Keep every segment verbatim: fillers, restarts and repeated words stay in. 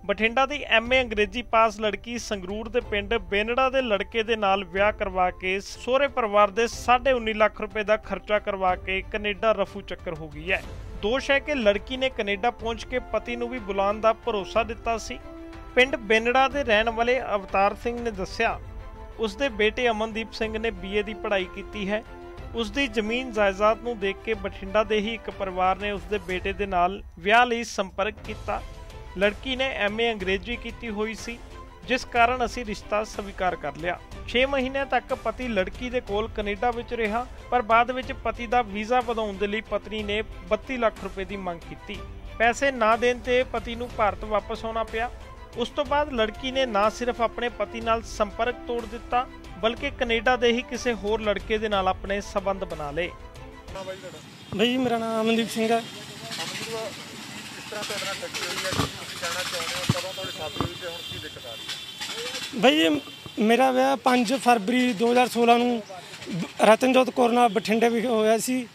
Bathinda the M A ਅੰਗਰੇਜ਼ੀ ਪਾਸ ਲੜਕੀ ਸੰਗਰੂਰ ਦੇ ਪਿੰਡ ਬੇਨੜਾ ਦੇ ਲੜਕੇ ਦੇ ਨਾਲ ਵਿਆਹ ਕਰਵਾ ਕੇ ਸਹੁਰੇ ਪਰਿਵਾਰ ਦੇ ਸਾਢੇ ਉੱਨੀ ਲੱਖ ਰੁਪਏ ਦਾ ਖਰਚਾ ਕਰਵਾ ਕੇ ਕੈਨੇਡਾ ਰਫੂ ਚੱਕਰ ਹੋ ਗਈ ਹੈ। ਦੋਸ਼ ਹੈ ਕਿ ਲੜਕੀ ਨੇ ਕੈਨੇਡਾ ਪਹੁੰਚ ਕੇ ਪਤੀ ਨੂੰ ਵੀ ਬੁਲਾਉਣ ਦਾ ਭਰੋਸਾ ਦਿੱਤਾ ਸੀ। ਪਿੰਡ ਬੇਨੜਾ ਦੇ ਰਹਿਣ ਵਾਲੇ ਅਵਤਾਰ ਸਿੰਘ ਨੇ ਦੱਸਿਆ, ਉਸ ਦੇ ਬੇਟੇ ਅਮਨਦੀਪ ਸਿੰਘ ਨੇ ਬੀ ਏ ਦੀ ਪੜ੍ਹਾਈ ਕੀਤੀ ਹੈ। ਉਸ ਦੀ ਜ਼ਮੀਨ ਜਾਇਦਾਦ ਨੂੰ ਦੇਖ ਕੇ ਬਠਿੰਡਾ ਦੇ ਹੀ ਇੱਕ ਪਰਿਵਾਰ ਨੇ ਉਸ ਦੇ ਬੇਟੇ ਦੇ ਨਾਲ ਵਿਆਹ ਲਈ ਸੰਪਰਕ ਕੀਤਾ। ਲੜਕੀ ਨੇ ਐਮ ਏ ਅੰਗਰੇਜ਼ੀ ਕੀਤੀ ਹੋਈ ਸੀ, ਜਿਸ ਕਾਰਨ ਅਸੀਂ ਰਿਸ਼ਤਾ ਸਵੀਕਾਰ ਕਰ ਲਿਆ। ਛੇ ਮਹੀਨਿਆਂ ਤੱਕ ਪਤੀ ਲੜਕੀ ਦੇ ਕੋਲ ਕੈਨੇਡਾ ਵਿੱਚ ਰਿਹਾ, ਪਰ ਬਾਅਦ ਵਿੱਚ ਪਤੀ ਦਾ ਵੀਜ਼ਾ ਵਧਾਉਣ ਦੇ ਲਈ ਪਤਨੀ ਨੇ ਬੱਤੀ ਲੱਖ ਰੁਪਏ ਦੀ ਮੰਗ ਕੀਤੀ। ਪੈਸੇ ਨਾ ਦੇਣ ਤੇ ਪਤੀ ਨੂੰ ਭਾਰਤ ਵਾਪਸ ਆਉਣਾ ਪਿਆ। ਉਸ ਤੋਂ ਬਾਅਦ ਲੜਕੀ ਨੇ ਨਾ ਸਿਰਫ ਆਪਣੇ ਪਤੀ ਨਾਲ ਸੰਪਰਕ ਤੋੜ ਦਿੱਤਾ, ਬਲਕਿ ਕੈਨੇਡਾ ਦੇ ਹੀ ਕਿਸੇ ਹੋਰ ਲੜਕੇ ਦੇ ਨਾਲ ਆਪਣੇ ਸਬੰਧ ਬਣਾ ਲਏ। ਭਾਈ ਮੇਰਾ ਨਾਮ ਅਮਨਦੀਪ ਸਿੰਘ ਹੈ। ਭਾਈ ਮੇਰਾ ਵਿਆਹ ਪੰਜ ਫਰਵਰੀ ਦੋ ਹਜ਼ਾਰ ਸੋਲਾਂ ਨੂੰ ਰਤਨਜੋਤ ਕੌਰ ਨਾਲ ਬਠਿੰਡੇ ਵਿਖੇ ਹੋਇਆ ਸੀ।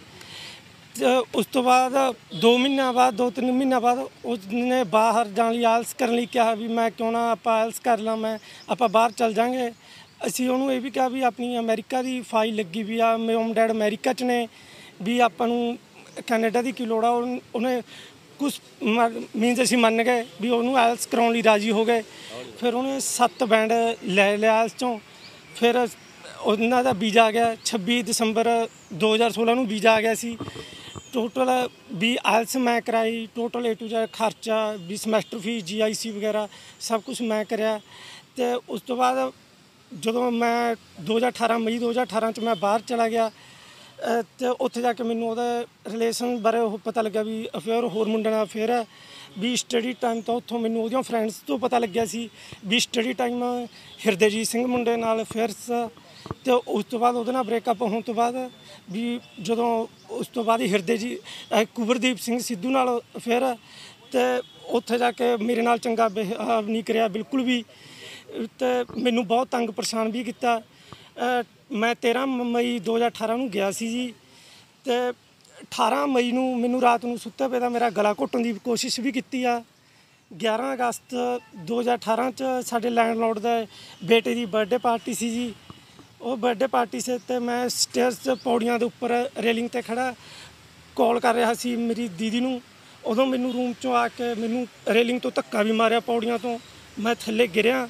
ਉਸ ਤੋਂ ਬਾਅਦ ਦੋ ਮਹੀਨਿਆਂ ਬਾਅਦ ਦੋ ਤਿੰਨ ਮਹੀਨਿਆਂ ਬਾਅਦ ਉਸਨੇ ਬਾਹਰ ਜਾਣ ਲਈ ਆਇਲਸ ਕਰਨ ਲਈ ਕਿਹਾ ਵੀ ਮੈਂ ਕਿਉਂ ਨਾ ਆਪਾਂ ਆਇਲਸ ਕਰ ਲਾਂ, ਮੈਂ ਆਪਾਂ ਬਾਹਰ ਚੱਲ ਜਾਵਾਂਗੇ। ਅਸੀਂ ਉਹਨੂੰ ਇਹ ਵੀ ਕਿਹਾ ਵੀ ਆਪਣੀ ਅਮਰੀਕਾ ਦੀ ਫਾਈਲ ਲੱਗੀ ਵੀ ਆ, ਮਮ ਡੈਡ ਅਮਰੀਕਾ 'ਚ ਨੇ, ਵੀ ਆਪਾਂ ਨੂੰ ਕੈਨੇਡਾ ਦੀ ਕੀ ਲੋੜ ਆ। ਉਹਨੇ ਕੁਛ ਮੀਨਸ ਅਸੀਂ ਮੰਨ ਗਏ ਵੀ ਉਹਨੂੰ ਆਇਲਸ ਕਰਾਉਣ ਲਈ ਰਾਜੀ ਹੋ ਗਏ। ਫਿਰ ਉਹਨੇ ਸੱਤ ਬੈਂਡ ਲੈ ਲਿਆ ਆਇਲਸ 'ਚੋਂ। ਫਿਰ ਉਹਨਾਂ ਦਾ ਵੀਜ਼ਾ ਆ ਗਿਆ ਛੱਬੀ ਦਸੰਬਰ ਦੋ ਹਜ਼ਾਰ ਸੋਲਾਂ ਨੂੰ ਵੀਜ਼ਾ ਆ ਗਿਆ ਸੀ। ਟੋਟਲ ਵੀ ਆਇਲਸ ਮੈਂ ਕਰਾਈ, ਟੋਟਲ ਏ ਟੂ ਜ਼ੈਡ ਖਰਚਾ ਵੀ ਸਮੈਸਟਰ ਫੀਸ ਜੀ ਆਈ ਸੀ ਵਗੈਰਾ ਸਭ ਕੁਛ ਮੈਂ ਕਰਿਆ। ਅਤੇ ਉਸ ਤੋਂ ਬਾਅਦ ਜਦੋਂ ਮੈਂ ਦੋ ਹਜ਼ਾਰ ਅਠਾਰਾਂ ਮਈ ਦੋ ਹਜ਼ਾਰ ਅਠਾਰਾਂ 'ਚ ਮੈਂ ਬਾਹਰ ਚਲਾ ਗਿਆ ਅਤੇ ਉੱਥੇ ਜਾ ਕੇ ਮੈਨੂੰ ਉਹਦਾ ਰਿਲੇਸ਼ਨ ਬਾਰੇ ਉਹ ਪਤਾ ਲੱਗਿਆ ਵੀ ਅਫੇਅਰ ਹੋਰ ਮੁੰਡੇ ਨਾਲ ਅਫੇਅਰ ਹੈ। ਵੀ ਸਟੱਡੀ ਟਾਈਮ ਤੋਂ ਉੱਥੋਂ ਮੈਨੂੰ ਉਹਦੀਆਂ ਫਰੈਂਡਸ ਤੋਂ ਪਤਾ ਲੱਗਿਆ ਸੀ ਵੀ ਸਟੱਡੀ ਟਾਈਮ ਹਿਰਦੇਜੀਤ ਸਿੰਘ ਮੁੰਡੇ ਨਾਲ ਅਫੇਅਰਸ। ਅਤੇ ਉਸ ਤੋਂ ਬਾਅਦ ਉਹਦੇ ਨਾਲ ਬ੍ਰੇਕਅਪ ਹੋਣ ਤੋਂ ਬਾਅਦ ਵੀ ਜਦੋਂ ਉਸ ਤੋਂ ਬਾਅਦ ਹਿਰਦੇ ਜੀ ਕੁਵਰਦੀਪ ਸਿੰਘ ਸਿੱਧੂ ਨਾਲ ਅਫੇਅਰ। ਅਤੇ ਉੱਥੇ ਜਾ ਕੇ ਮੇਰੇ ਨਾਲ ਚੰਗਾ ਬਿਹੇਵ ਨਹੀਂ ਕਰਿਆ ਬਿਲਕੁਲ ਵੀ, ਅਤੇ ਮੈਨੂੰ ਬਹੁਤ ਤੰਗ ਪਰੇਸ਼ਾਨ ਵੀ ਕੀਤਾ। ਮੈਂ ਤੇਰ੍ਹਾਂ ਮਈ ਦੋ ਹਜ਼ਾਰ ਅਠਾਰਾਂ ਨੂੰ ਗਿਆ ਸੀ ਜੀ, ਅਤੇ ਅਠਾਰਾਂ ਮਈ ਨੂੰ ਮੈਨੂੰ ਰਾਤ ਨੂੰ ਸੁੱਤੇ ਪਏ ਦਾ ਮੇਰਾ ਗਲਾ ਘੁੱਟਣ ਦੀ ਕੋਸ਼ਿਸ਼ ਵੀ ਕੀਤੀ ਆ। ਗਿਆਰਾਂ ਅਗਸਤ ਦੋ ਹਜ਼ਾਰ ਅਠਾਰਾਂ 'ਚ ਸਾਡੇ ਲੈਂਡਲੋਰਡ ਦੇ ਬੇਟੇ ਦੀ ਬਰਥਡੇ ਪਾਰਟੀ ਸੀ ਜੀ। ਉਹ ਬਰਥਡੇ ਪਾਰਟੀ ਸੇ ਅਤੇ ਮੈਂ ਸਟੇਅਰਸ ਪੌੜੀਆਂ ਦੇ ਉੱਪਰ ਰੇਲਿੰਗ 'ਤੇ ਖੜ੍ਹਾ ਕਾਲ ਕਰ ਰਿਹਾ ਸੀ ਮੇਰੀ ਦੀਦੀ ਨੂੰ। ਉਦੋਂ ਮੈਨੂੰ ਰੂਮ 'ਚੋਂ ਆ ਕੇ ਮੈਨੂੰ ਰੇਲਿੰਗ ਤੋਂ ਧੱਕਾ ਵੀ ਮਾਰਿਆ ਪੌੜੀਆਂ ਤੋਂ, ਮੈਂ ਥੱਲੇ ਗਿਰਿਆ।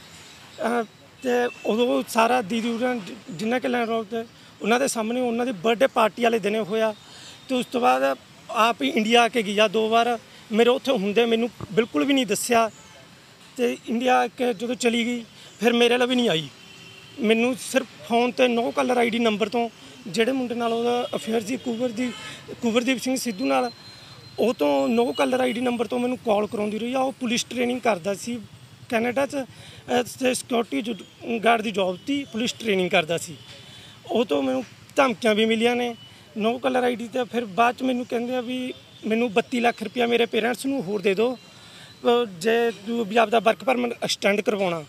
ਅਤੇ ਉਦੋਂ ਸਾਰਾ ਦੀਦੀ ਉਹਨਾਂ ਜਿੰਨਾ ਕਿ ਲੈਂਡਲੋਰਡ 'ਤੇ ਉਹਨਾਂ ਦੇ ਸਾਹਮਣੇ ਉਹਨਾਂ ਦੀ ਬਰਥਡੇ ਪਾਰਟੀ ਵਾਲੇ ਦਿਨ ਹੋਇਆ। ਅਤੇ ਉਸ ਤੋਂ ਬਾਅਦ ਆਪ ਹੀ ਇੰਡੀਆ ਆ ਕੇ ਗਿਆ ਦੋ ਵਾਰ। ਮੇਰੇ ਉੱਥੇ ਹੁੰਦੇ ਮੈਨੂੰ ਬਿਲਕੁਲ ਵੀ ਨਹੀਂ ਦੱਸਿਆ। ਅਤੇ ਇੰਡੀਆ ਆ ਕੇ ਜਦੋਂ ਚਲੀ ਗਈ ਫਿਰ ਮੇਰੇ ਨਾਲ ਵੀ ਨਹੀਂ ਆਈ। ਮੈਨੂੰ ਸਿਰਫ ਫੋਨ 'ਤੇ ਨੋ ਕਲਰ ਆਈ ਡੀ ਨੰਬਰ ਤੋਂ ਜਿਹੜੇ ਮੁੰਡੇ ਨਾਲ ਉਹਦਾ ਅਫੇਅਰ ਸੀ ਕੁਵਰਦੀਪ ਕੁਵਰਦੀਪ ਸਿੰਘ ਸਿੱਧੂ ਨਾਲ, ਉਹ ਤੋਂ ਨੋ ਕਲਰ ਆਈ ਡੀ ਨੰਬਰ ਤੋਂ ਮੈਨੂੰ ਕਾਲ ਕਰਾਉਂਦੀ ਰਹੀ ਆ। ਉਹ ਪੁਲਿਸ ਟ੍ਰੇਨਿੰਗ ਕਰਦਾ ਸੀ ਕੈਨੇਡਾ 'ਚ, ਸਿਕਿਉਰਿਟੀ ਗਾਰਡ ਦੀ ਜੋਬ ਸੀ, ਪੁਲਿਸ ਟ੍ਰੇਨਿੰਗ ਕਰਦਾ ਸੀ। ਉਹ ਤੋਂ ਮੈਨੂੰ ਧਮਕੀਆਂ ਵੀ ਮਿਲੀਆਂ ਨੇ ਨੋ ਕਲਰ ਆਈ ਡੀ 'ਤੇ। ਫਿਰ ਬਾਅਦ 'ਚ ਮੈਨੂੰ ਕਹਿੰਦੇ ਆ ਵੀ ਮੈਨੂੰ ਬੱਤੀ ਲੱਖ ਰੁਪਇਆ ਮੇਰੇ ਪੇਰੈਂਟਸ ਨੂੰ ਹੋਰ ਦੇ ਦਿਓ ਜੇ ਤੂੰ ਵੀ ਆਪਦਾ ਵਰਕ ਪਰਮਿਟ ਐਕਸਟੈਂਡ ਕਰਵਾਉਣਾ,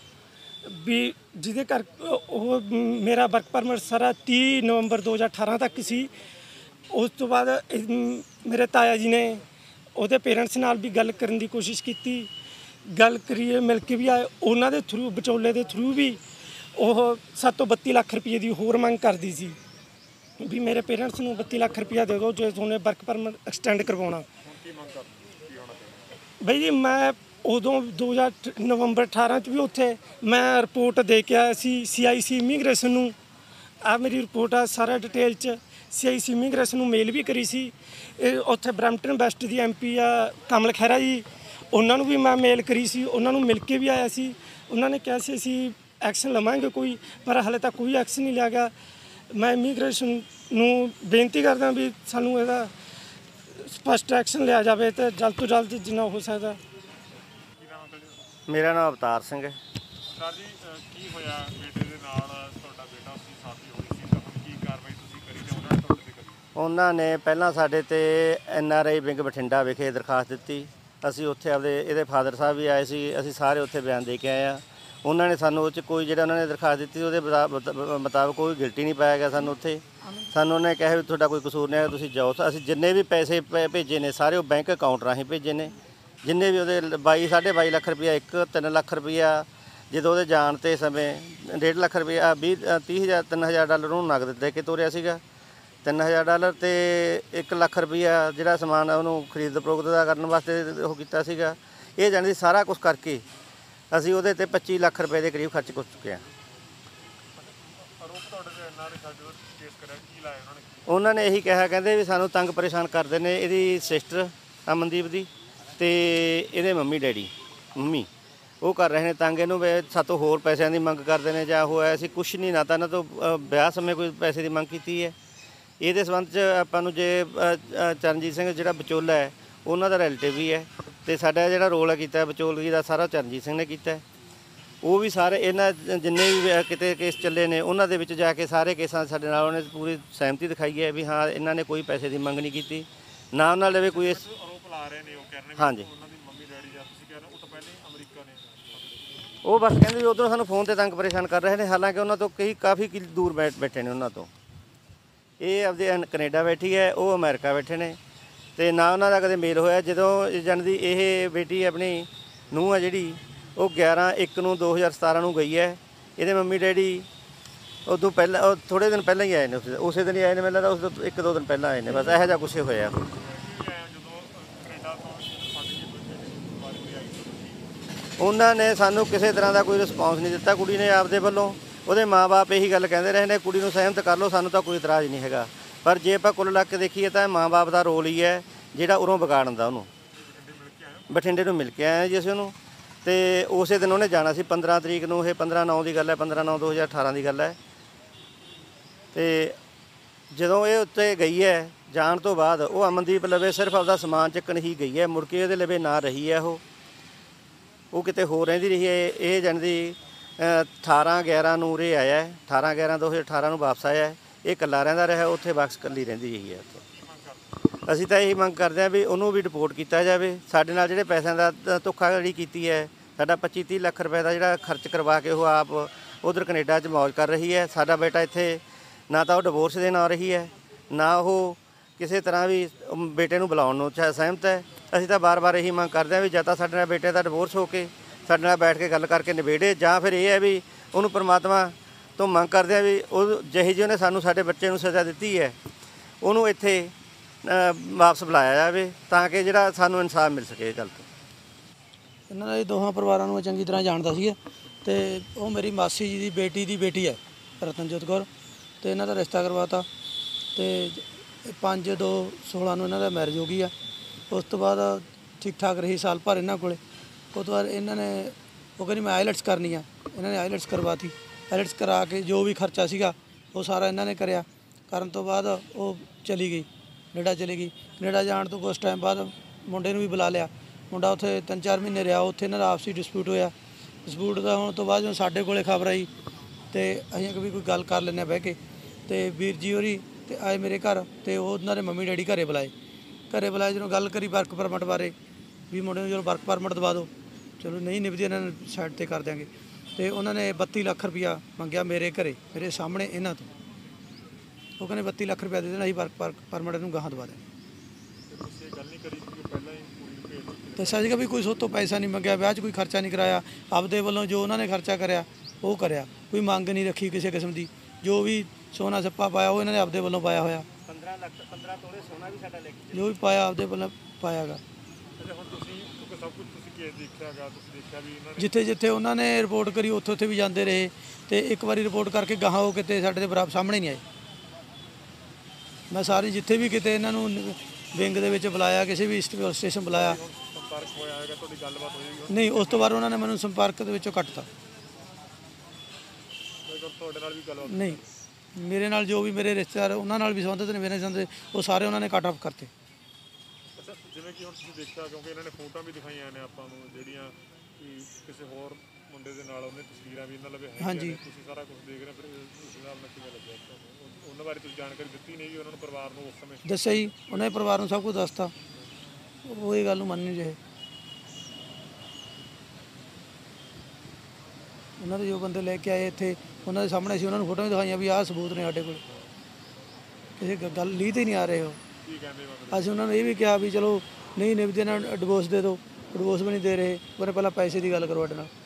ਵੀ ਜਿਹਦੇ ਕਰ ਉਹ ਮੇਰਾ ਵਰਕ ਪਰਮਿਟ ਸਾਰਾ ਤੀਹ ਨਵੰਬਰ ਦੋ ਹਜ਼ਾਰ ਅਠਾਰਾਂ ਤੱਕ ਸੀ। ਉਸ ਤੋਂ ਬਾਅਦ ਮੇਰੇ ਤਾਇਆ ਜੀ ਨੇ ਉਹਦੇ ਪੇਰੈਂਟਸ ਨਾਲ ਵੀ ਗੱਲ ਕਰਨ ਦੀ ਕੋਸ਼ਿਸ਼ ਕੀਤੀ, ਗੱਲ ਕਰੀਏ ਮਿਲ ਕੇ ਵੀ ਆਏ। ਉਹਨਾਂ ਦੇ ਥਰੂ ਵਿਚੋਲੇ ਦੇ ਥਰੂ ਵੀ ਉਹ ਸੱਤ ਤੋਂ ਬੱਤੀ ਲੱਖ ਰੁਪਏ ਦੀ ਹੋਰ ਮੰਗ ਕਰਦੀ ਸੀ ਵੀ ਮੇਰੇ ਪੇਰੈਂਟਸ ਨੂੰ ਬੱਤੀ ਲੱਖ ਰੁਪਇਆ ਦੇ ਦਿਓ ਜੇ ਉਹਨੇ ਵਰਕ ਪਰਮਿਟ ਐਕਸਟੈਂਡ ਕਰਵਾਉਣਾ। ਬਈ ਜੀ ਮੈਂ ਉਦੋਂ ਦੋ ਹਜ਼ਾਰ ਨਵੰਬਰ ਅਠਾਰਾਂ 'ਚ ਵੀ ਉੱਥੇ ਮੈਂ ਰਿਪੋਰਟ ਦੇ ਕੇ ਆਇਆ ਸੀ ਸੀ ਆਈ ਸੀ ਇਮੀਗ੍ਰੇਸ਼ਨ ਨੂੰ। ਆਹ ਮੇਰੀ ਰਿਪੋਰਟ ਆ ਸਾਰਾ ਡਿਟੇਲ 'ਚ। ਸੀ ਆਈ ਸੀ ਇਮੀਗ੍ਰੇਸ਼ਨ ਨੂੰ ਮੇਲ ਵੀ ਕਰੀ ਸੀ। ਇਹ ਉੱਥੇ ਬਰੈਂਪਟਨ ਵੈਸਟ ਦੀ ਐਮ ਪੀ ਆ ਕਮਲ ਖਹਿਰਾ ਜੀ, ਉਹਨਾਂ ਨੂੰ ਵੀ ਮੈਂ ਮੇਲ ਕਰੀ ਸੀ। ਉਹਨਾਂ ਨੂੰ ਮਿਲ ਕੇ ਵੀ ਆਇਆ ਸੀ। ਉਹਨਾਂ ਨੇ ਕਿਹਾ ਸੀ ਅਸੀਂ ਐਕਸ਼ਨ ਲਵਾਂਗੇ ਕੋਈ, ਪਰ ਹਾਲੇ ਤੱਕ ਕੋਈ ਐਕਸ਼ਨ ਨਹੀਂ ਲਿਆ ਗਿਆ। ਮੈਂ ਇਮੀਗ੍ਰੇਸ਼ਨ ਨੂੰ ਬੇਨਤੀ ਕਰਦਾ ਵੀ ਸਾਨੂੰ ਇਹਦਾ ਸਪਸ਼ਟ ਐਕਸ਼ਨ ਲਿਆ ਜਾਵੇ ਅਤੇ ਜਲਦ ਤੋਂ ਜਲਦ ਜਿੰਨਾ ਹੋ ਸਕਦਾ। ਮੇਰਾ ਨਾਮ ਅਵਤਾਰ ਸਿੰਘ ਹੈ। ਸਰ ਜੀ ਕੀ ਹੋਇਆ ਬੇਟੇ ਦੇ ਨਾਲ? ਤੁਹਾਡਾ ਬੇਟਾ ਉਸਦੀ ਸਾਥੀ ਹੋਈ ਸੀ, ਤਾਂ ਕੀ ਕਾਰਵਾਈ ਤੁਸੀਂ ਕਰੀ ਤੇ ਉਹਨਾਂ ਨੇ ਤੁਹਾਡੇ ਤੇ ਕਰੀ? ਉਹਨਾਂ ਨੇ ਪਹਿਲਾਂ ਸਾਡੇ ਤੇ N R I wing Bathinda ਵਿਖੇ ਦਰਖਾਸਤ ਦਿੱਤੀ। ਅਸੀਂ ਉੱਥੇ ਆਪਦੇ ਇਹਦੇ ਫਾਦਰ ਸਾਹਿਬ ਵੀ ਆਏ ਸੀ, ਅਸੀਂ ਸਾਰੇ ਉੱਥੇ ਬਿਆਨ ਦੇ ਕੇ ਆਏ ਹਾਂ। ਉਹਨਾਂ ਨੇ ਸਾਨੂੰ ਉਹ 'ਚ ਕੋਈ ਜਿਹੜਾ ਉਹਨਾਂ ਨੇ ਦਰਖਾਸਤ ਦਿੱਤੀ ਉਹਦੇ ਮੁਤਾਬਕ ਕੋਈ ਗਿਲਟੀ ਨਹੀਂ ਪਾਇਆ ਗਿਆ ਸਾਨੂੰ ਉੱਥੇ। ਸਾਨੂੰ ਉਹਨੇ ਕਿਹਾ ਵੀ ਤੁਹਾਡਾ ਕੋਈ ਕਸੂਰ ਨਹੀਂ ਹੈ, ਤੁਸੀਂ ਜਾਓ। ਅਸੀਂ ਜਿੰਨੇ ਵੀ ਪੈਸੇ ਭੇਜੇ ਨੇ ਸਾਰੇ ਉਹ ਬੈਂਕ ਅਕਾਊਂਟ ਰਾਹੀਂ ਭੇਜੇ ਨੇ। ਜਿੰਨੇ ਵੀ ਉਹਦੇ ਬਾਈ ਸਾਢੇ ਬਾਈ ਲੱਖ ਰੁਪਇਆ ਇੱਕ ਤਿੰਨ ਲੱਖ ਰੁਪਇਆ ਜਦੋਂ ਉਹਦੇ ਜਾਣ 'ਤੇ ਸਮੇਂ ਡੇਢ ਲੱਖ ਰੁਪਇਆ ਵੀਹ ਤੀਹ ਹਜ਼ਾਰ ਤਿੰਨ ਹਜ਼ਾਰ ਡਾਲਰ ਉਹਨੂੰ ਨਗਦ ਦੇ ਕੇ ਤੋਰਿਆ ਸੀਗਾ। ਤਿੰਨ ਹਜ਼ਾਰ ਡਾਲਰ ਅਤੇ ਇੱਕ ਲੱਖ ਰੁਪਈਆ ਜਿਹੜਾ ਸਮਾਨ ਉਹਨੂੰ ਖਰੀਦ ਫਰੋਖਤ ਦਾ ਕਰਨ ਵਾਸਤੇ ਉਹ ਕੀਤਾ ਸੀਗਾ। ਇਹ ਜਾਣੀ ਸਾਰਾ ਕੁਛ ਕਰਕੇ ਅਸੀਂ ਉਹਦੇ 'ਤੇ ਪੱਚੀ ਲੱਖ ਰੁਪਏ ਦੇ ਕਰੀਬ ਖਰਚ ਕਰ ਚੁੱਕੇ ਹਾਂ। ਉਹਨਾਂ ਨੇ ਇਹੀ ਕਿਹਾ, ਕਹਿੰਦੇ ਵੀ ਸਾਨੂੰ ਤੰਗ ਪਰੇਸ਼ਾਨ ਕਰਦੇ ਨੇ ਇਹਦੀ ਸਿਸਟਰ ਅਮਨਦੀਪ ਦੀ ਅਤੇ ਇਹਦੇ ਮੰਮੀ ਡੈਡੀ ਮੰਮੀ ਉਹ ਕਰ ਰਹੇ ਨੇ ਤੰਗ ਇਹਨੂੰ, ਵੀ ਸਾਤੋਂ ਹੋਰ ਪੈਸਿਆਂ ਦੀ ਮੰਗ ਕਰਦੇ ਨੇ ਜਾਂ ਉਹ ਅਸੀਂ ਕੁਛ ਨਹੀਂ ਨਾ ਤਾਂ ਇਹਨਾਂ ਤੋਂ ਵਿਆਹ ਸਮੇਂ ਕੋਈ ਪੈਸੇ ਦੀ ਮੰਗ ਕੀਤੀ ਹੈ। ਇਹਦੇ ਸੰਬੰਧ 'ਚ ਆਪਾਂ ਨੂੰ ਜੇ ਚਰਨਜੀਤ ਸਿੰਘ ਜਿਹੜਾ ਵਿਚੋਲਾ ਹੈ ਉਹਨਾਂ ਦਾ ਰਿਲੇਟਿਵ ਵੀ ਹੈ ਅਤੇ ਸਾਡਾ ਜਿਹੜਾ ਰੋਲ ਹੈ ਕੀਤਾ ਵਿਚੋਲਗੀ ਦਾ ਸਾਰਾ ਚਰਨਜੀਤ ਸਿੰਘ ਨੇ ਕੀਤਾ। ਉਹ ਵੀ ਸਾਰੇ ਇਹਨਾਂ ਜਿੰਨੇ ਵੀ ਕਿਤੇ ਕੇਸ ਚੱਲੇ ਨੇ ਉਹਨਾਂ ਦੇ ਵਿੱਚ ਜਾ ਕੇ ਸਾਰੇ ਕੇਸਾਂ ਸਾਡੇ ਨਾਲ ਉਹਨੇ ਪੂਰੀ ਸਹਿਮਤੀ ਦਿਖਾਈ ਹੈ ਵੀ ਹਾਂ ਇਹਨਾਂ ਨੇ ਕੋਈ ਪੈਸੇ ਦੀ ਮੰਗ ਨਹੀਂ ਕੀਤੀ, ਨਾ ਉਹਨਾਂ ਲਵੇ ਕੋਈ ਇਸ ਹਾਂਜੀ ਉਹ ਬਸ ਕਹਿੰਦੇ ਵੀ ਉੱਧਰੋਂ ਸਾਨੂੰ ਫੋਨ 'ਤੇ ਤੰਗ ਪਰੇਸ਼ਾਨ ਕਰ ਰਹੇ ਨੇ, ਹਾਲਾਂਕਿ ਉਹਨਾਂ ਤੋਂ ਕਈ ਕਾਫੀ ਦੂਰ ਬੈਠ ਬੈਠੇ ਨੇ ਉਹਨਾਂ ਤੋਂ। ਇਹ ਆਪਦੇ ਕੈਨੇਡਾ ਬੈਠੀ ਹੈ, ਉਹ ਅਮਰੀਕਾ ਬੈਠੇ ਨੇ ਅਤੇ ਨਾ ਉਹਨਾਂ ਦਾ ਕਦੇ ਮੇਲ ਹੋਇਆ। ਜਦੋਂ ਜਨ ਦੀ ਇਹ ਬੇਟੀ ਆਪਣੀ ਨੂੰਹ ਹੈ ਜਿਹੜੀ ਉਹ ਗਿਆਰਾਂ ਇੱਕ ਨੂੰ ਦੋ ਹਜ਼ਾਰ ਸਤਾਰਾਂ ਨੂੰ ਗਈ ਹੈ। ਇਹਦੇ ਮੰਮੀ ਡੈਡੀ ਉਦੋਂ ਪਹਿਲਾਂ ਉਹ ਥੋੜ੍ਹੇ ਦਿਨ ਪਹਿਲਾਂ ਹੀ ਆਏ ਨੇ, ਉਸੇ ਉਸੇ ਦਿਨ ਹੀ ਆਏ ਨੇ, ਮੈਨੂੰ ਲੱਗਦਾ ਉਸ ਤੋਂ ਇੱਕ ਦੋ ਦਿਨ ਪਹਿਲਾਂ ਆਏ ਨੇ, ਬਸ ਇਹੋ ਜਿਹਾ ਕੁਛ ਹੋਇਆ। ਉਹਨਾਂ ਨੇ ਸਾਨੂੰ ਕਿਸੇ ਤਰ੍ਹਾਂ ਦਾ ਕੋਈ ਰਿਸਪੌਂਸ ਨਹੀਂ ਦਿੱਤਾ ਕੁੜੀ ਨੇ ਆਪਦੇ ਵੱਲੋਂ। ਉਹਦੇ ਮਾਂ-ਬਾਪ ਇਹੀ ਗੱਲ ਕਹਿੰਦੇ ਰਹੇ ਨੇ ਕੁੜੀ ਨੂੰ ਸਹਿਮਤ ਕਰ ਲਓ, ਸਾਨੂੰ ਤਾਂ ਕੋਈ ਇਤਰਾਜ਼ ਨਹੀਂ ਹੈਗਾ। ਪਰ ਜੇ ਆਪਾਂ ਕੁੱਲ ਲੱਗ ਕੇ ਦੇਖੀਏ ਤਾਂ ਮਾਂ-ਬਾਪ ਦਾ ਰੋਲ ਹੀ ਹੈ ਜਿਹੜਾ ਉਰੋਂ ਵਿਗਾੜਨ ਦਾ। ਉਹਨੂੰ ਬਠਿੰਡੇ ਨੂੰ ਮਿਲ ਕੇ ਆਏ ਜੀ ਅਸੀਂ ਉਹਨੂੰ, ਅਤੇ ਉਸੇ ਦਿਨ ਉਹਨੇ ਜਾਣਾ ਸੀ ਪੰਦਰਾਂ ਤਰੀਕ ਨੂੰ। ਇਹ ਪੰਦਰਾਂ ਨੌਂ ਦੀ ਗੱਲ ਹੈ, ਪੰਦਰਾਂ ਨੌਂ ਦੋ ਹਜ਼ਾਰ ਅਠਾਰਾਂ ਦੀ ਗੱਲ ਹੈ। ਅਤੇ ਜਦੋਂ ਇਹ ਉੱਤੇ ਗਈ ਹੈ ਜਾਣ ਤੋਂ ਬਾਅਦ ਉਹ ਅਮਨਦੀਪ ਲਵੇ ਸਿਰਫ ਆਪਦਾ ਸਮਾਨ ਚੱਕਣ ਹੀ ਗਈ ਹੈ, ਮੁੜ ਕੇ ਉਹਦੇ ਲਵੇ ਨਾ ਰਹੀ ਹੈ। ਉਹ ਉਹ ਕਿਤੇ ਹੋਰ ਰਹਿੰਦੀ ਰਹੀ ਹੈ। ਇਹ ਜਾਣੀ ਅਠਾਰਾਂ ਗਿਆਰਾਂ ਨੂੰ ਉਰੇ ਆਇਆ, ਅਠਾਰਾਂ ਗਿਆਰਾਂ ਦੋ ਹਜ਼ਾਰ ਅਠਾਰਾਂ ਨੂੰ ਵਾਪਸ ਆਇਆ। ਇਹ ਇਕੱਲਾ ਰਹਿੰਦਾ ਰਿਹਾ ਉੱਥੇ, ਬਕਸ ਇਕੱਲੀ ਰਹਿੰਦੀ ਰਹੀ ਹੈ ਉੱਥੇ। ਅਸੀਂ ਤਾਂ ਇਹੀ ਮੰਗ ਕਰਦੇ ਹਾਂ ਵੀ ਉਹਨੂੰ ਵੀ ਡਿਪੋਰਟ ਕੀਤਾ ਜਾਵੇ। ਸਾਡੇ ਨਾਲ ਜਿਹੜੇ ਪੈਸਿਆਂ ਦਾ ਧੋਖਾਧੜੀ ਕੀਤੀ ਹੈ, ਸਾਡਾ ਪੱਚੀ ਤੀਹ ਲੱਖ ਰੁਪਏ ਦਾ ਜਿਹੜਾ ਖਰਚ ਕਰਵਾ ਕੇ ਉਹ ਆਪ ਉਧਰ ਕੈਨੇਡਾ 'ਚ ਮੌਜ ਕਰ ਰਹੀ ਹੈ। ਸਾਡਾ ਬੇਟਾ ਇੱਥੇ ਨਾ ਤਾਂ ਉਹ ਡਿਵੋਰਸ ਦੇਣ ਆ ਰਹੀ ਹੈ, ਨਾ ਉਹ ਕਿਸੇ ਤਰ੍ਹਾਂ ਵੀ ਬੇਟੇ ਨੂੰ ਬੁਲਾਉਣ ਨੂੰ ਚਾਹੇ ਸਹਿਮਤ ਹੈ। ਅਸੀਂ ਤਾਂ ਵਾਰ-ਵਾਰ ਇਹੀ ਮੰਗ ਕਰਦੇ ਹਾਂ ਵੀ ਜਾਂ ਤਾਂ ਸਾਡੇ ਨਾਲ ਬੇਟੇ ਦਾ ਡਿਵੋਰਸ ਹੋ ਕੇ ਸਾਡੇ ਨਾਲ ਬੈਠ ਕੇ ਗੱਲ ਕਰਕੇ ਨਿਬੇੜੇ, ਜਾਂ ਫਿਰ ਇਹ ਹੈ ਵੀ ਉਹਨੂੰ ਪਰਮਾਤਮਾ ਤੋਂ ਮੰਗ ਕਰਦੇ ਹਾਂ ਵੀ ਉਹ ਜਿਹੀ ਜਿਹੀ ਉਹਨੇ ਸਾਨੂੰ ਸਾਡੇ ਬੱਚੇ ਨੂੰ ਸਜ਼ਾ ਦਿੱਤੀ ਹੈ ਉਹਨੂੰ ਇੱਥੇ ਵਾਪਸ ਬੁਲਾਇਆ ਜਾਵੇ ਤਾਂ ਕਿ ਜਿਹੜਾ ਸਾਨੂੰ ਇਨਸਾਫ ਮਿਲ ਸਕੇ ਇਹ ਗੱਲ ਤੋਂ। ਇਹਨਾਂ ਦੇ ਦੋਹਾਂ ਪਰਿਵਾਰਾਂ ਨੂੰ ਮੈਂ ਚੰਗੀ ਤਰ੍ਹਾਂ ਜਾਣਦਾ ਸੀ ਅਤੇ ਉਹ ਮੇਰੀ ਮਾਸੀ ਜੀ ਦੀ ਬੇਟੀ ਦੀ ਬੇਟੀ ਹੈ ਰਤਨਜੋਤ ਕੌਰ, ਅਤੇ ਇਹਨਾਂ ਦਾ ਰਿਸ਼ਤਾ ਕਰਵਾਤਾ ਅਤੇ ਪੰਜ ਦੋ ਸੋਲਾਂ ਨੂੰ ਇਹਨਾਂ ਦਾ ਮੈਰਿਜ ਹੋ ਗਈ ਆ। ਉਸ ਤੋਂ ਬਾਅਦ ਠੀਕ ਠਾਕ ਰਹੀ ਸਾਲ ਭਰ ਇਹਨਾਂ ਕੋਲ। ਉਸ ਤੋਂ ਬਾਅਦ ਇਹਨਾਂ ਨੇ ਉਹ ਕਹਿੰਦੀ ਮੈਂ ਆਈਲੈਟਸ ਕਰਨੀ ਆ, ਇਹਨਾਂ ਨੇ ਆਈਲੈਟਸ ਕਰਵਾਤੀ। ਆਈਲੈਟਸ ਕਰਾ ਕੇ ਜੋ ਵੀ ਖਰਚਾ ਸੀਗਾ ਉਹ ਸਾਰਾ ਇਹਨਾਂ ਨੇ ਕਰਿਆ। ਕਰਨ ਤੋਂ ਬਾਅਦ ਉਹ ਚਲੀ ਗਈ, ਕੈਨੇਡਾ ਚਲੀ ਗਈ। ਕੈਨੇਡਾ ਜਾਣ ਤੋਂ ਕੁਛ ਟਾਈਮ ਬਾਅਦ ਮੁੰਡੇ ਨੂੰ ਵੀ ਬੁਲਾ ਲਿਆ। ਮੁੰਡਾ ਉੱਥੇ ਤਿੰਨ ਚਾਰ ਮਹੀਨੇ ਰਿਹਾ, ਉੱਥੇ ਇਹਨਾਂ ਦਾ ਆਪਸੀ ਡਿਸਪਿਊਟ ਹੋਇਆ। ਡਿਸਪਿਊਟ ਦਾ ਹੋਣ ਤੋਂ ਬਾਅਦ ਜਦੋਂ ਸਾਡੇ ਕੋਲੇ ਖਬਰ ਆਈ ਅਤੇ ਅਸੀਂ ਵੀ ਕੋਈ ਗੱਲ ਕਰ ਲੈਂਦੇ ਹਾਂ ਬਹਿ ਕੇ, ਅਤੇ ਵੀਰ ਜੀ ਹੋਰੀ ਅਤੇ ਆਏ ਮੇਰੇ ਘਰ, ਅਤੇ ਉਹ ਉਹਨਾਂ ਦੇ ਮੰਮੀ ਡੈਡੀ ਘਰੇ ਬੁਲਾਏ। ਘਰੇ ਬੁਲਾਏ ਜਦੋਂ ਗੱਲ ਕਰੀ ਵਰਕ ਪਰਮਿਟ ਬਾਰੇ ਵੀ ਮੁੰਡੇ ਨੂੰ ਜਦੋਂ ਵਰਕ ਪਰਮਿਟ ਦਵਾ ਦਿਓ, ਚਲੋ ਨਹੀਂ ਨਿਭਦੀ ਇਹਨਾਂ ਨੂੰ ਸਾਈਡ 'ਤੇ ਕਰ ਦਿਆਂਗੇ। ਅਤੇ ਉਹਨਾਂ ਨੇ ਬੱਤੀ ਲੱਖ ਰੁਪਈਆ ਮੰਗਿਆ ਮੇਰੇ ਘਰੇ, ਮੇਰੇ ਸਾਹਮਣੇ ਇਹਨਾਂ ਤੋਂ। ਉਹ ਕਹਿੰਦੇ ਬੱਤੀ ਲੱਖ ਰੁਪਇਆ ਦੇ ਦੇਣਾ, ਅਸੀਂ ਵਰਕ ਪਰਮਿਟ ਨੂੰ ਗਾਹਾਂ ਦਵਾ ਦੇਣਾ। ਦੱਸਿਆ ਸੀਗਾ ਵੀ ਕੋਈ ਸੋਤੋਂ ਪੈਸਾ ਨਹੀਂ ਮੰਗਿਆ, ਵਿਆਹ 'ਚ ਕੋਈ ਖਰਚਾ ਨਹੀਂ ਕਰਾਇਆ, ਆਪਦੇ ਵੱਲੋਂ ਜੋ ਉਹਨਾਂ ਨੇ ਖਰਚਾ ਕਰਿਆ ਉਹ ਕਰਿਆ, ਕੋਈ ਮੰਗ ਨਹੀਂ ਰੱਖੀ ਕਿਸੇ ਕਿਸਮ ਦੀ। ਜੋ ਵੀ ਸੋਨਾ ਸੱਪਾ ਪਾਇਆ ਉਹ ਇਹਨਾਂ ਨੇ ਆਪਦੇ ਵੱਲੋਂ ਪਾਇਆ ਹੋਇਆ। ਪੰਦਰਾਂ ਲੱਖ ਪੰਦਰਾਂ ਤੋਲੇ ਸੋਨਾ ਵੀ ਸਾਡਾ ਲੈ ਕੇ ਜੋ ਵੀ ਪਾਇਆ ਆਪਦੇ ਵੱਲੋਂ ਪਾਇਆ ਗਾ। ਹੁਣ ਤੁਸੀਂ ਕਿਉਂਕਿ ਸਭ ਕੁਝ ਤੁਸੀਂ ਕੇਸ ਦੇਖਿਆਗਾ, ਤੁਸੀਂ ਦੇਖਿਆ ਵੀ ਇਹਨਾਂ ਨੇ ਜਿੱਥੇ ਜਿੱਥੇ ਉਹਨਾਂ ਨੇ ਰਿਪੋਰਟ ਕਰੀ ਉੱਥੇ ਉੱਥੇ ਵੀ ਜਾਂਦੇ ਰਹੇ, ਅਤੇ ਇੱਕ ਵਾਰੀ ਰਿਪੋਰਟ ਕਰਕੇ ਗਾਹਾਂ ਉਹ ਕਿਤੇ ਸਾਡੇ ਦੇ ਬਰਾਬਰ ਸਾਹਮਣੇ ਨਹੀਂ ਆਏ। ਮੈਂ ਸਾਰੀ ਜਿੱਥੇ ਵੀ ਕਿਤੇ ਇਹਨਾਂ ਨੂੰ ਵਿੰਗ ਦੇ ਵਿੱਚ ਬੁਲਾਇਆ, ਕਿਸੇ ਵੀ ਸਟੇਸ਼ਨ ਬੁਲਾਇਆ, ਸੰਪਰਕ ਹੋਇਆ ਹੋਏਗਾ, ਤੁਹਾਡੀ ਗੱਲਬਾਤ ਹੋਈ ਨਹੀਂ। ਉਸ ਤੋਂ ਬਾਅਦ ਉਹਨਾਂ ਨੇ ਮੈਨੂੰ ਸੰਪਰਕ ਦੇ ਵਿੱਚੋਂ ਕੱਟਤਾ। ਤੁਹਾਡੇ ਨਾਲ ਵੀ ਗੱਲਬਾਤ ਨਹੀਂ, ਮੇਰੇ ਨਾਲ ਜੋ ਵੀ ਮੇਰੇ ਰਿਸ਼ਤੇਦਾਰ ਉਹਨਾਂ ਨਾਲ ਵੀ ਸੰਬੰਧਿਤ ਨੇ, ਮੇਰੇ ਸੰਬੰਧਿਤ ਉਹ ਸਾਰੇ ਉਹਨਾਂ ਨੇ ਕੱਟ ਆਫ ਕਰਤੇ। ਅੱਛਾ, ਜਿਵੇਂ ਕਿ ਹੁਣ ਤੁਸੀਂ ਦੇਖਿਆ, ਕਿਉਂਕਿ ਇਹਨਾਂ ਨੇ ਫੋਟੋਆਂ ਵੀ ਦਿਖਾਈਆਂ ਨੇ ਆਪਾਂ ਨੂੰ ਜਿਹੜੀਆਂ ਕਿ ਕਿਸੇ ਹੋਰ ਮੁੰਡੇ ਦੇ ਨਾਲ ਉਹਨੇ ਤਸਵੀਰਾਂ ਵੀ ਇਹਨਾਂ ਲਵੇ ਹੈਗੀਆਂ ਨੇ, ਤੁਸੀਂ ਸਾਰਾ ਕੁਝ ਦੇਖ ਰਹੇ, ਫਿਰ ਉਸ ਹਿਸਾਬ ਨਾਲ ਕਿਵੇਂ ਲੱਗਿਆ ਤੁਹਾਨੂੰ? ਉਹਨਾਂ ਬਾਰੇ ਤੁਸੀਂ ਜਾਣਕਾਰੀ ਦਿੱਤੀ ਨਹੀਂ ਜੀ ਉਹਨਾਂ ਨੂੰ, ਪਰਿਵਾਰ ਨੂੰ ਉਸ ਸਮੇਂ ਦੱਸਿਆ ਜੀ, ਉਹਨਾਂ ਦੇ ਪਰਿਵਾਰ ਨੂੰ ਸਭ ਕੁਝ ਦੱਸਤਾ। ਉਹ ਇਹ ਗੱਲ ਨੂੰ ਮੰਨ ਨਹੀਂ ਰਹੇ। ਉਹਨਾਂ ਦੇ ਜੋ ਬੰਦੇ ਲੈ ਕੇ ਆਏ ਇੱਥੇ ਉਹਨਾਂ ਦੇ ਸਾਹਮਣੇ ਸੀ, ਉਹਨਾਂ ਨੂੰ ਫੋਟੋਆਂ ਵੀ ਦਿਖਾਈਆਂ ਵੀ ਆਹ ਸਬੂਤ ਨੇ ਸਾਡੇ ਕੋਲ, ਕਿਸੇ ਗੱਲ ਲੀਹ 'ਤੇ ਨਹੀਂ ਆ ਰਹੇ ਉਹ। ਕੀ ਕਹਿੰਦੇ ਮਤਲਬ? ਅਸੀਂ ਉਹਨਾਂ ਨੂੰ ਇਹ ਵੀ ਕਿਹਾ ਵੀ ਚਲੋ ਨਹੀਂ ਨਿਭਦੇ, ਇਹਨਾਂ ਨੂੰ ਡਿਵੋਰਸ ਦੇ ਦਿਓ, ਡਿਵੋਰਸ ਵੀ ਨਹੀਂ ਦੇ ਰਹੇ। ਉਹਨੇ ਪਹਿਲਾਂ ਪੈਸੇ ਦੀ ਗੱਲ ਕਰੋ ਸਾਡੇ ਨਾਲ।